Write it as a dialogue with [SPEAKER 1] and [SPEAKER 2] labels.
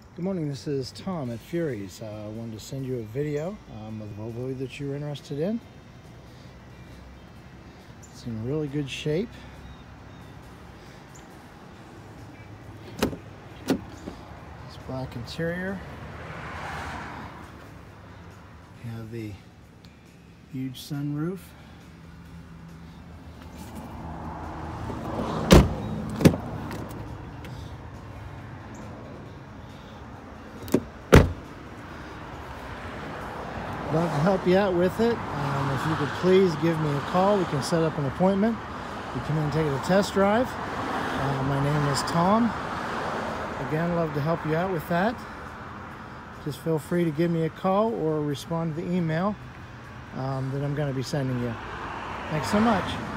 [SPEAKER 1] Good morning, this is Tom at Fury's. I wanted to send you a video of the Volvo that you're interested in. It's in really good shape. It's black interior. You have the huge sunroof. Love to help you out with it. If you could please give me a call, we can set up an appointment. You come in and take it a test drive. My name is Tom. Again, love to help you out with that. Just feel free to give me a call or respond to the email that I'm going to be sending you. Thanks so much.